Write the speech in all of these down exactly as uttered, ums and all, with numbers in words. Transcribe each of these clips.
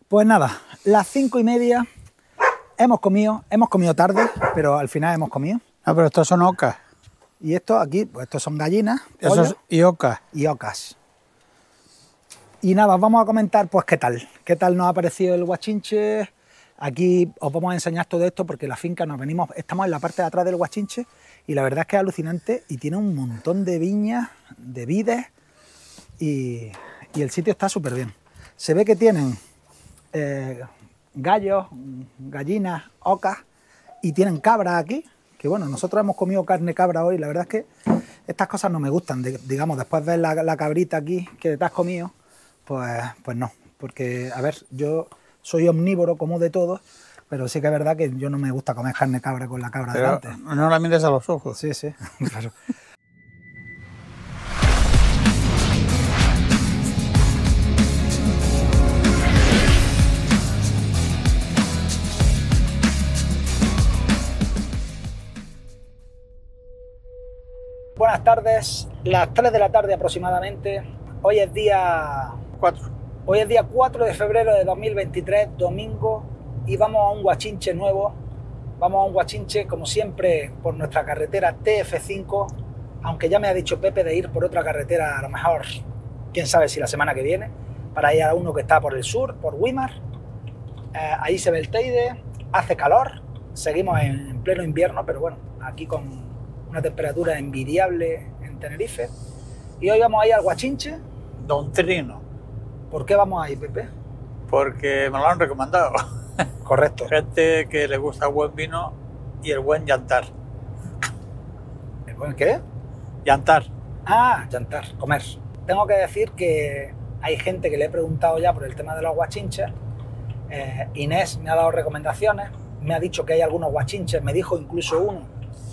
Pues nada, las cinco y media, hemos comido, hemos comido tarde, pero al final hemos comido. No, pero estos son ocas. Y estos aquí, pues estos son gallinas, Esos y ocas. Y ocas. Y nada, os vamos a comentar pues qué tal, qué tal nos ha parecido el Guachinche. Aquí os vamos a enseñar todo esto porque la finca nos venimos, estamos en la parte de atrás del Guachinche y la verdad es que es alucinante y tiene un montón de viñas, de vides y, y el sitio está súper bien. Se ve que tienen eh, gallos, gallinas, ocas y tienen cabras aquí, que bueno, nosotros hemos comido carne cabra hoy, la verdad es que estas cosas no me gustan, de, digamos, después de ver la, la cabrita aquí que te has comido, pues, pues no, porque a ver, yo soy omnívoro, como de todo, pero sí que es verdad que yo no me gusta comer carne cabra con la cabra pero delante. No la mires a los ojos. Sí, sí, claro. Buenas tardes, las tres de la tarde aproximadamente. Hoy es día Cuatro. Hoy es día cuatro de febrero de dos mil veintitrés, domingo, y vamos a un Guachinche nuevo. Vamos a un Guachinche, como siempre, por nuestra carretera T F cinco, aunque ya me ha dicho Pepe de ir por otra carretera, a lo mejor, quién sabe si la semana que viene, para ir a uno que está por el sur, por Güímar. Eh, ahí se ve el Teide, hace calor, seguimos en, en pleno invierno, pero bueno, aquí con una temperatura envidiable en Tenerife. Y hoy vamos a ir al Guachinche. Don Trino. ¿Por qué vamos ahí, Pepe? Porque me lo han recomendado. Correcto. Gente que le gusta el buen vino y el buen llantar. ¿El buen qué? Llantar. Ah, llantar, comer. Tengo que decir que hay gente que le he preguntado ya por el tema de los guachinches. Eh, Inés me ha dado recomendaciones, me ha dicho que hay algunos guachinches, me dijo incluso uno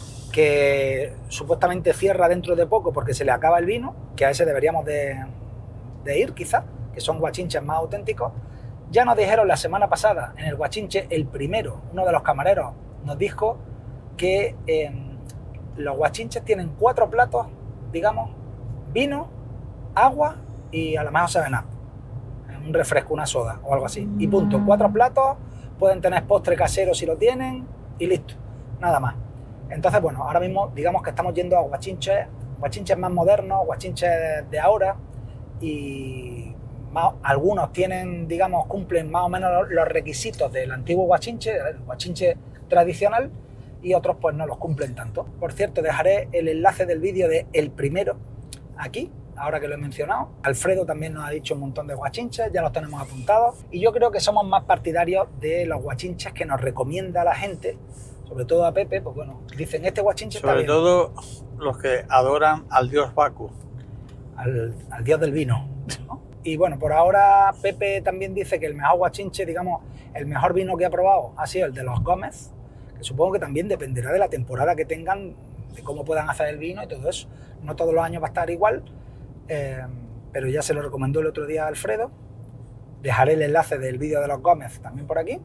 que supuestamente cierra dentro de poco porque se le acaba el vino, que a ese deberíamos de, de ir quizá, que son guachinches más auténticos. Ya nos dijeron la semana pasada en el Guachinche, el primero, uno de los camareros nos dijo que eh, los guachinches tienen cuatro platos, digamos, vino, agua y a lo mejor seven up, un refresco, una soda o algo así, y punto. Cuatro platos, pueden tener postre casero si lo tienen y listo, nada más. Entonces, bueno, ahora mismo digamos que estamos yendo a guachinches, guachinches más modernos, guachinches de ahora, y más, algunos tienen, digamos, cumplen más o menos los requisitos del antiguo guachinche, el guachinche tradicional, y otros pues no los cumplen tanto. Por cierto, dejaré el enlace del vídeo de el primero aquí, ahora que lo he mencionado. Alfredo también nos ha dicho un montón de guachinches, ya los tenemos apuntados, y yo creo que somos más partidarios de los guachinches que nos recomienda la gente, sobre todo a Pepe, pues bueno, dicen este guachinche está bien. Sobre todo los que adoran al dios Baku. Al, al dios del vino, ¿no? Y bueno, por ahora Pepe también dice que el mejor guachinche, digamos, el mejor vino que ha probado ha sido el de los Gómez, que supongo que también dependerá de la temporada que tengan, de cómo puedan hacer el vino y todo eso. No todos los años va a estar igual, eh, pero ya se lo recomendó el otro día a Alfredo. Dejaré el enlace del vídeo de los Gómez también por aquí.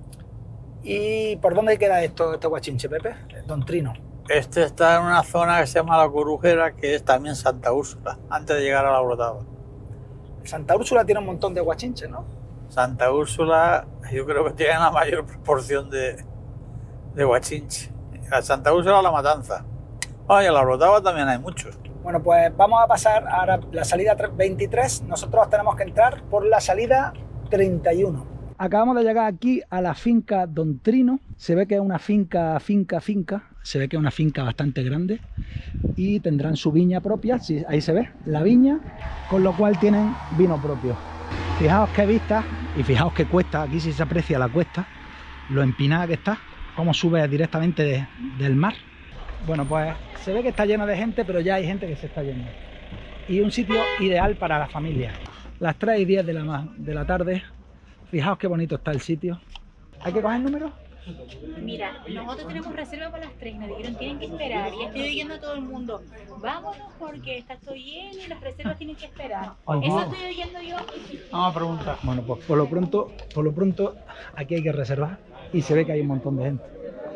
¿Y por dónde queda esto, este guachinche, Pepe? Don Trino. Este está en una zona que se llama La Corujera, que es también Santa Úrsula, antes de llegar a La Brotava. Santa Úrsula tiene un montón de guachinches, ¿no? Santa Úrsula, yo creo que tiene la mayor proporción de, de guachinche. A Santa Úrsula, La Matanza. Oye, en La Brotava también hay muchos. Bueno, pues vamos a pasar ahora la salida veintitrés. Nosotros tenemos que entrar por la salida treinta y uno. Acabamos de llegar aquí a la finca Don Trino. Se ve que es una finca, finca, finca. Se ve que es una finca bastante grande y tendrán su viña propia. Sí, ahí se ve la viña, con lo cual tienen vino propio. Fijaos qué vista y fijaos qué cuesta. Aquí sí se aprecia la cuesta, lo empinada que está, cómo sube directamente de, del mar. Bueno, pues se ve que está lleno de gente, pero ya hay gente que se está yendo. Y un sitio ideal para la familia. Las tres y diez de la, de la tarde. Fijaos qué bonito está el sitio. ¿Hay que coger el número? Mira, nosotros tenemos reserva para las tres, nos dijeron tienen que esperar y estoy oyendo a todo el mundo, vámonos porque está todo lleno y las reservas tienen que esperar. Ay, Eso no. estoy oyendo yo. Vamos a preguntar. Bueno, pues por lo pronto, por lo pronto aquí hay que reservar y se ve que hay un montón de gente.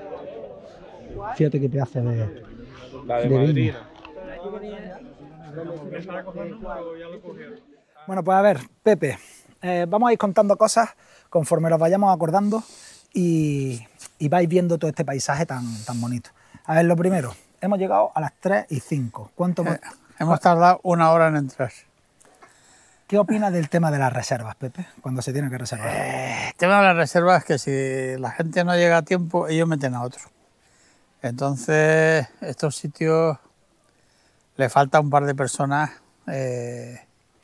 Fíjate qué pedazo de, La de, de Madrid. viña. Bueno, pues a ver, Pepe, eh, vamos a ir contando cosas conforme los vayamos acordando y, y vais viendo todo este paisaje tan, tan bonito. A ver, lo primero, hemos llegado a las tres y cinco. ¿Cuánto Eh, hemos tardado una hora en entrar. ¿Qué opinas del tema de las reservas, Pepe, cuando se tiene que reservar? Eh, el tema de las reservas es que si la gente no llega a tiempo, ellos meten a otro. Entonces, estos sitios le falta un par de personas eh,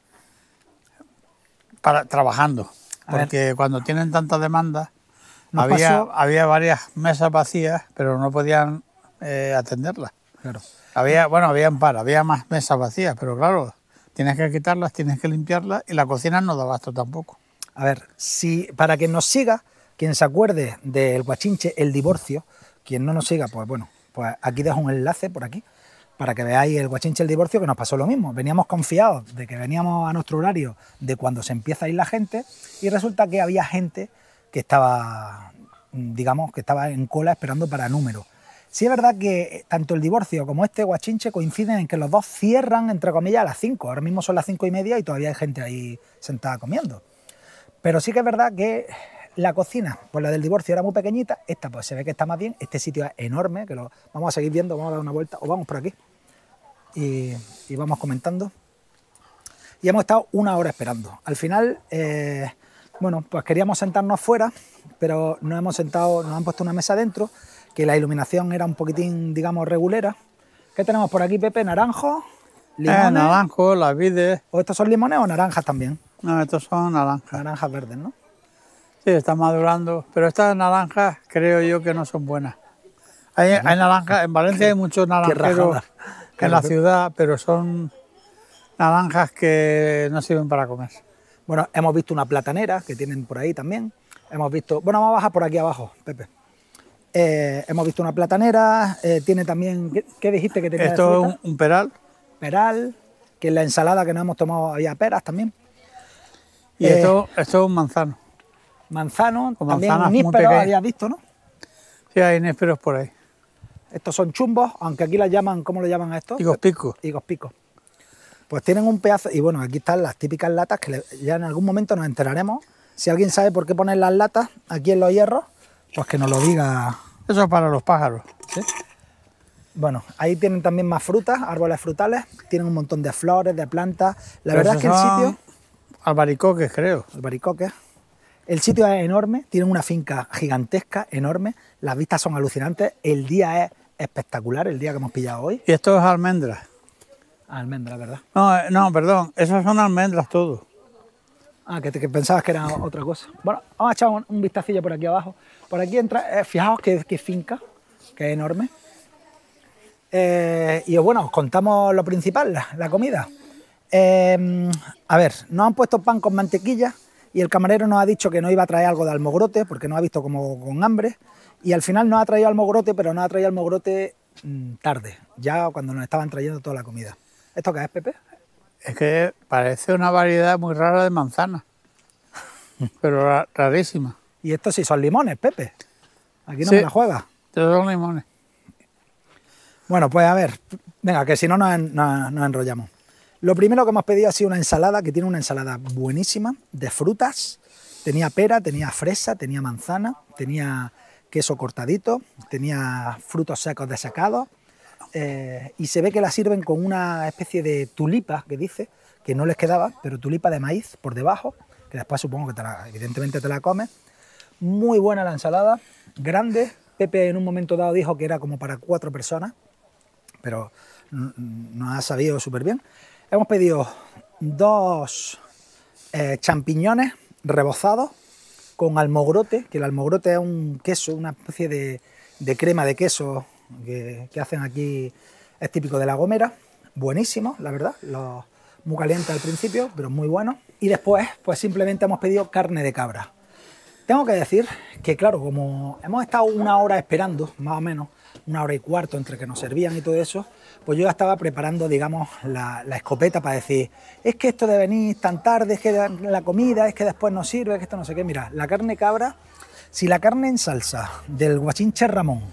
para, trabajando. A Porque ver. cuando tienen tanta demanda, Nos había, pasó- había varias mesas vacías, pero no podían eh, atenderlas. Claro. Había, bueno, había un par, había más mesas vacías, pero claro, tienes que quitarlas, tienes que limpiarlas y la cocina no da abasto tampoco. A ver, si para quien nos siga, quien se acuerde del Guachinche, el divorcio, quien no nos siga, pues bueno, pues aquí dejo un enlace por aquí para que veáis el Guachinche, el divorcio, que nos pasó lo mismo. Veníamos confiados de que veníamos a nuestro horario de cuando se empieza a ir la gente y resulta que había gente que estaba, digamos, que estaba en cola esperando para número. Sí es verdad que tanto el divorcio como este Guachinche coinciden en que los dos cierran, entre comillas, a las cinco. Ahora mismo son las cinco y media y todavía hay gente ahí sentada comiendo. Pero sí que es verdad que la cocina, pues la del divorcio era muy pequeñita, esta pues se ve que está más bien, este sitio es enorme, que lo vamos a seguir viendo, vamos a dar una vuelta, o vamos por aquí, y, y vamos comentando. Y hemos estado una hora esperando. Al final, eh, bueno, pues queríamos sentarnos fuera, pero nos hemos sentado, nos han puesto una mesa dentro, que la iluminación era un poquitín, digamos, regulera. ¿Qué tenemos por aquí, Pepe? ¿Naranjos? ¿Limones? Eh, naranjo, las vides. ¿O estos son limones o naranjas también? No, estos son naranjas. Naranjas verdes, ¿no? Sí, están madurando, pero estas naranjas creo yo que no son buenas. Hay, hay naranjas, en Valencia hay muchos naranjeros rajada. en Claro, la que- ciudad, pero son naranjas que no sirven para comer. Bueno, hemos visto una platanera que tienen por ahí también. Hemos visto, bueno, vamos a bajar por aquí abajo, Pepe. Eh, hemos visto una platanera, eh, tiene también, ¿qué, qué dijiste que tenía de Esto fruta? es un, un peral Peral, que en la ensalada que nos hemos tomado había peras también. y Eh, esto, esto es un manzano. Manzano, Con también manzanas muy nísperos, pequeñas. habías visto, ¿no? Sí, hay néspiros por ahí. Estos son chumbos, aunque aquí las llaman, ¿cómo le llaman a estos? Higos picos. Higos picos. Pues tienen un pedazo, y bueno, aquí están las típicas latas que le- ya en algún momento nos enteraremos. Si alguien sabe por qué ponen las latas aquí en los hierros, pues que nos lo diga. Eso es para los pájaros. ¿Sí? Bueno, ahí tienen también más frutas, árboles frutales, tienen un montón de flores, de plantas. La Pero verdad es que el esos son sitio, albaricoques, creo. albaricoques, el sitio es enorme, tienen una finca gigantesca, enorme, las vistas son alucinantes, el día es espectacular, el día que hemos pillado hoy. Y esto es almendras. Almendra, ¿verdad? No, eh, no, perdón, esas son almendras todo. Ah, que, te- que pensabas que era otra cosa. Bueno, vamos a echar un, un vistacillo por aquí abajo. Por aquí entra, eh, fijaos qué, qué finca, que es enorme. Eh, y bueno, os contamos lo principal, la, la comida. Eh, a ver, nos han puesto pan con mantequilla y el camarero nos ha dicho que no iba a traer algo de almogrote porque nos ha visto como con hambre. Y al final nos ha traído almogrote, pero nos ha traído almogrote mm, tarde, ya cuando nos estaban trayendo toda la comida. ¿Esto qué es, Pepe? Es que parece una variedad muy rara de manzana, pero ra- rarísima. Y estos sí son limones, Pepe. Aquí no Sí. me la juegas. Estos son limones. Bueno, pues a ver, venga, que si no nos, en- nos- nos enrollamos. Lo primero que hemos pedido ha sido una ensalada, que tiene una ensalada buenísima, de frutas. Tenía pera, tenía fresa, tenía manzana, tenía queso cortadito, tenía frutos secos desecados. eh, y se ve que la sirven con una especie de tulipa, que dice, que no les quedaba, pero tulipa de maíz por debajo, que después supongo que te la- evidentemente te la comes. Muy buena la ensalada, grande. Pepe en un momento dado dijo que era como para cuatro personas, pero mm, nos ha sabido súper bien. Hemos pedido dos eh, champiñones rebozados con almogrote, que el almogrote es un queso, una especie de, de crema de queso que, que hacen aquí, es típico de La Gomera, buenísimo, la verdad, los, muy caliente al principio, pero muy bueno. Y después, pues simplemente hemos pedido carne de cabra. Tengo que decir que, claro, como hemos estado una hora esperando, más o menos, una hora y cuarto entre que nos servían y todo eso, pues yo ya estaba preparando, digamos, la, la escopeta para decir, es que esto de venir tan tarde, es que la comida, es que después no sirve, es que esto no sé qué. Mira, la carne cabra, si la carne en salsa del Guachinche Ramón,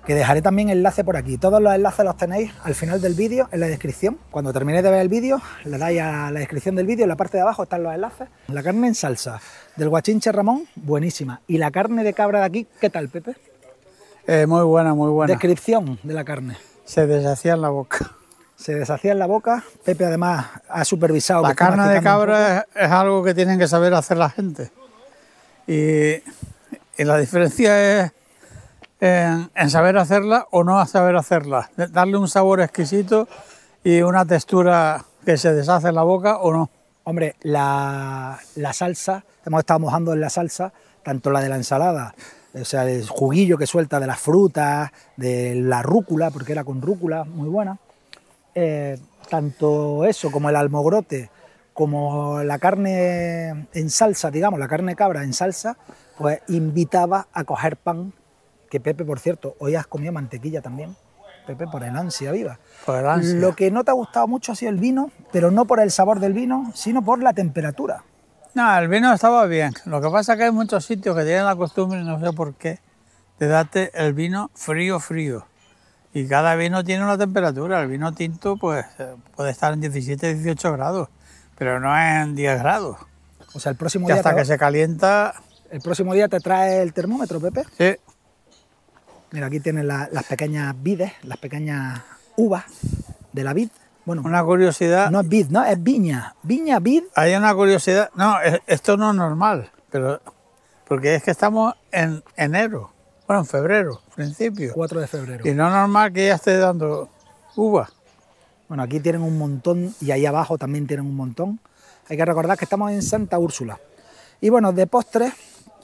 que dejaré también enlace por aquí. Todos los enlaces los tenéis al final del vídeo, en la descripción. Cuando terminéis de ver el vídeo, le dais a la descripción del vídeo, en la parte de abajo están los enlaces. La carne en salsa del Guachinche Ramón, buenísima. Y la carne de cabra de aquí, ¿qué tal, Pepe? Eh, muy buena, muy buena. Descripción de la carne. Se deshacía en la boca. Se deshacía en la boca. Pepe además ha supervisado. La carne de cabra es, es algo que tienen que saber hacer la gente. Y, y la diferencia es en, en saber hacerla o no saber hacerla. Darle un sabor exquisito y una textura que se deshace en la boca o no. Hombre, la, la salsa, hemos estado mojando en la salsa, tanto la de la ensalada, o sea, el juguillo que suelta de las frutas, de la rúcula, porque era con rúcula, muy buena. Eh, tanto eso como el almogrote, como la carne en salsa, digamos, la carne cabra en salsa, pues invitaba a coger pan, que Pepe, por cierto, hoy has comido mantequilla también, Pepe, por el ansia viva. Por el ansia. Lo que no te ha gustado mucho ha sido el vino, pero no por el sabor del vino, sino por la temperatura. No, el vino estaba bien. Lo que pasa es que hay muchos sitios que tienen la costumbre, no sé por qué, de darte el vino frío, frío. Y cada vino tiene una temperatura. El vino tinto pues puede estar en diecisiete, dieciocho grados, pero no en diez grados. O sea, el próximo que día... hasta te... que se calienta... ¿El próximo día te trae el termómetro, Pepe? Sí. Mira, aquí tienes la, las pequeñas vides, las pequeñas uvas de la vid. Bueno, una curiosidad... No es vid, no, es viña. Viña, vid... Hay una curiosidad... No, esto no es normal, pero porque es que estamos en enero, bueno, en febrero, principio. cuatro de febrero. Y no es normal que ya esté dando uva. Bueno, aquí tienen un montón y ahí abajo también tienen un montón. Hay que recordar que estamos en Santa Úrsula. Y bueno, de postres,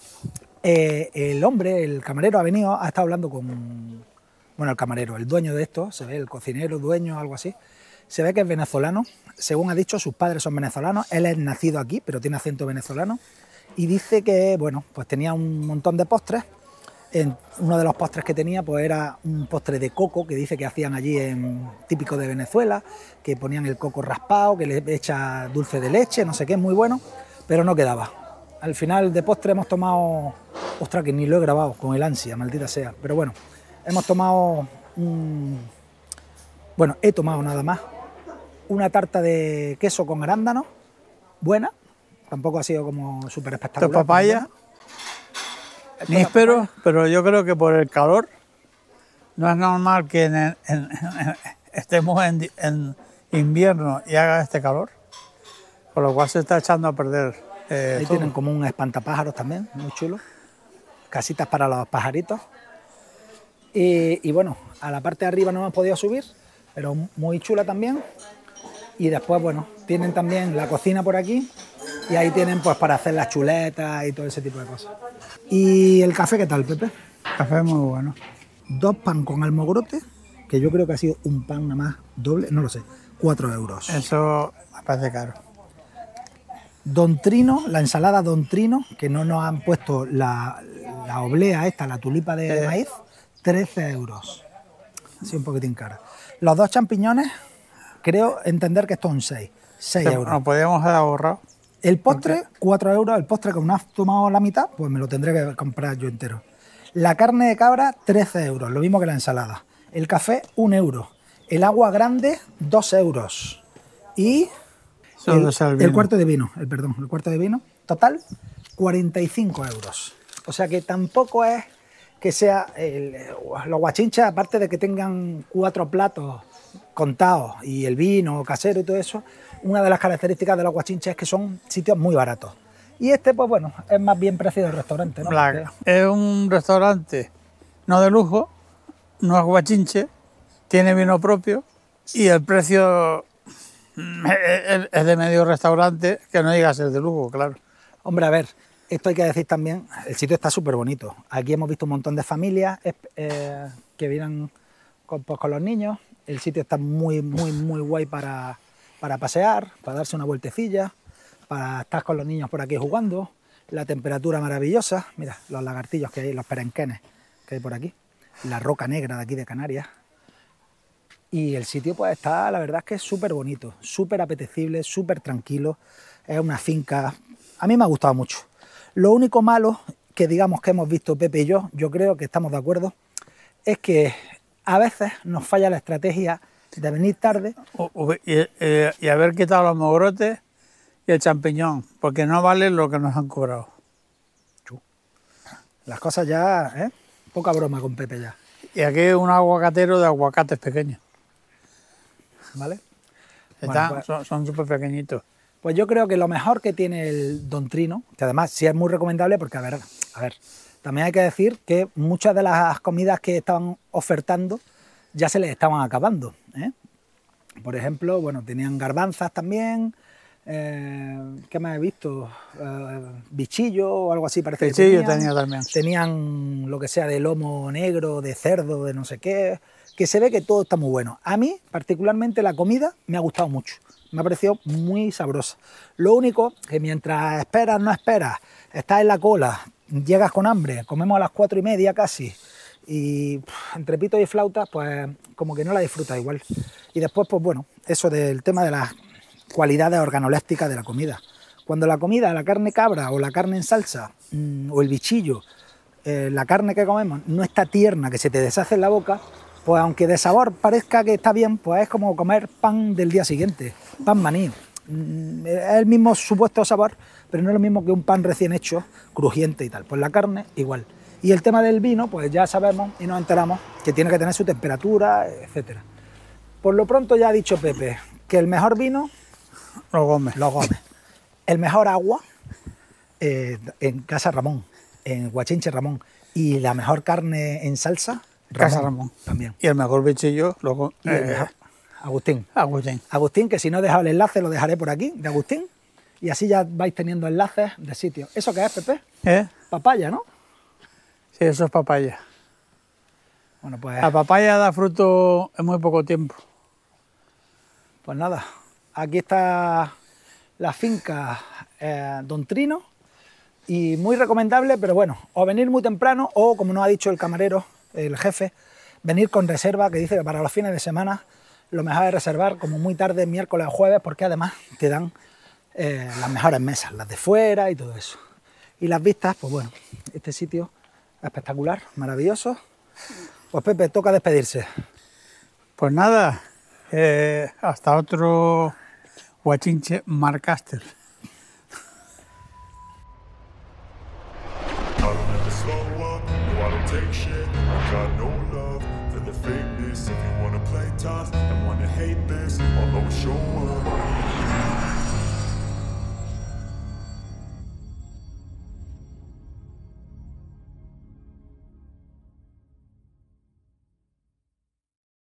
eh, el hombre, el camarero ha venido, ha estado hablando con... Bueno, el camarero, el dueño de esto, se ve, el cocinero, dueño, algo así. Se ve que es venezolano, según ha dicho, sus padres son venezolanos, él es nacido aquí, pero tiene acento venezolano, y dice que, bueno, pues tenía un montón de postres. En uno de los postres que tenía, pues era un postre de coco, que dice que hacían allí, en, típico de Venezuela, que ponían el coco raspado, que le echa dulce de leche, no sé qué, muy bueno, pero no quedaba. Al final de postre hemos tomado, ostras, que ni lo he grabado, con el ansia, maldita sea, pero bueno, hemos tomado, un, bueno, he tomado nada más, una tarta de queso con arándanos, buena, tampoco ha sido como súper espectacular. Esto es papaya, níspero, pero yo creo que por el calor no es normal que en, en, en, estemos en, en invierno y haga este calor, por lo cual se está echando a perder. Eh, Ahí todo. tienen como un espantapájaros también, muy chulo, casitas para los pajaritos. Y, y bueno, a la parte de arriba no hemos podido subir, pero muy chula también. Y después, bueno, tienen también la cocina por aquí y ahí tienen pues para hacer las chuletas y todo ese tipo de cosas. ¿Y el café qué tal, Pepe? Café muy bueno. Dos pan con almogrote, que yo creo que ha sido un pan nada más doble, no lo sé, cuatro euros. Eso me parece caro. Don Trino, la ensalada Don Trino, que no nos han puesto la, la oblea esta, la tulipa de eh. maíz, trece euros. Así un poquitín cara. Los dos champiñones, creo entender que estos son seis, seis euros. Nos podíamos haber ahorrado. El postre, cuatro euros. El postre, como no has tomado la mitad, pues me lo tendré que comprar yo entero. La carne de cabra, trece euros, lo mismo que la ensalada. El café, un euro. El agua grande, dos euros. Y el, el, el cuarto de vino, el perdón, el cuarto de vino, total, cuarenta y cinco euros. O sea que tampoco es que sea el, los guachinches, aparte de que tengan cuatro platos contados y el vino casero y todo eso, una de las características de los guachinches es que son sitios muy baratos. Y este, pues bueno, es más bien precio del restaurante, ¿no? Porque es un restaurante no de lujo, no es guachinche, tiene vino propio y el precio es de medio restaurante, que no diga ser de lujo, claro. Hombre, a ver, esto hay que decir también, el sitio está súper bonito. Aquí hemos visto un montón de familias eh, que vienen con, pues, con los niños. El sitio está muy, muy, muy guay para, para pasear, para darse una vueltecilla, para estar con los niños por aquí jugando. La temperatura maravillosa. Mira, los lagartillos que hay, los perenquenes que hay por aquí. La roca negra de aquí de Canarias. Y el sitio pues está, la verdad es que es súper bonito, súper apetecible, súper tranquilo. Es una finca, a mí me ha gustado mucho. Lo único malo que digamos que hemos visto Pepe y yo, yo creo que estamos de acuerdo, es que a veces nos falla la estrategia de venir tarde. O- o- y, eh, y haber quitado los mogrotes y el champiñón, porque no vale lo que nos han cobrado. Las cosas ya, ¿eh? Poca broma con Pepe ya, Y aquí es un aguacatero de aguacates pequeños. ¿vale? Están- Bueno, pues- son- Son súper pequeñitos. Pues yo creo que lo mejor que tiene el Don Trino, que además sí es muy recomendable porque, a ver, a ver, también hay que decir que muchas de las comidas que estaban ofertando ya se les estaban acabando, ¿eh? Por ejemplo, bueno, tenían garbanzas también, eh, ¿qué más he visto? Eh, bichillo o algo así parece Bichillo que tenían. tenía también. Tenían lo que sea de lomo negro, de cerdo, de no sé qué, que se ve que todo está muy bueno. A mí, particularmente, la comida me ha gustado mucho, me ha parecido muy sabrosa. Lo único que mientras esperas, no esperas, estás en la cola, llegas con hambre, comemos a las cuatro y media casi, y pff, entre pitos y flautas, pues como que no la disfrutas igual. Y después, pues bueno, eso del tema de las cualidades organolépticas de la comida. Cuando la comida, la carne cabra o la carne en salsa, mmm, o el bichillo, eh, la carne que comemos no está tierna, que se te deshace en la boca, pues aunque de sabor parezca que está bien, pues es como comer pan del día siguiente, pan maní. Mm, Es el mismo supuesto sabor, pero no es lo mismo que un pan recién hecho, crujiente y tal. Pues la carne igual. Y el tema del vino, pues ya sabemos y nos enteramos que tiene que tener su temperatura, etcétera. Por lo pronto ya ha dicho Pepe que el mejor vino, Los Gómez. Los Gómez. El mejor agua, eh, en Casa Ramón, en Guachinche Ramón. Y la mejor carne en salsa, Casa Ramón. También. Y el mejor bichillo, luego, Y el eh, mejor, Agustín. Agustín. Agustín, que si no he dejado el enlace, lo dejaré por aquí, de Agustín. Y así ya vais teniendo enlaces de sitios. ¿Eso qué es, Pepe? ¿Eh? Papaya, ¿no? Sí, eso es papaya. Bueno, pues, La papaya da fruto en muy poco tiempo. pues nada. Aquí está la finca eh, Don Trino. Y muy recomendable, pero bueno, o venir muy temprano o, como nos ha dicho el camarero, el jefe, venir con reserva, que dice que para los fines de semana lo mejor es reservar como muy tarde, miércoles o jueves, porque además te dan eh, las mejores mesas, las de fuera y todo eso. Y las vistas, pues bueno, este sitio espectacular, maravilloso. Pues Pepe, toca despedirse. Pues nada, eh, hasta otro Guachinche Marcaster. I don't ever slow up, no I don't take shit. I got no love for the fakeness. If you wanna play tough and wanna hate this, I'll always show up.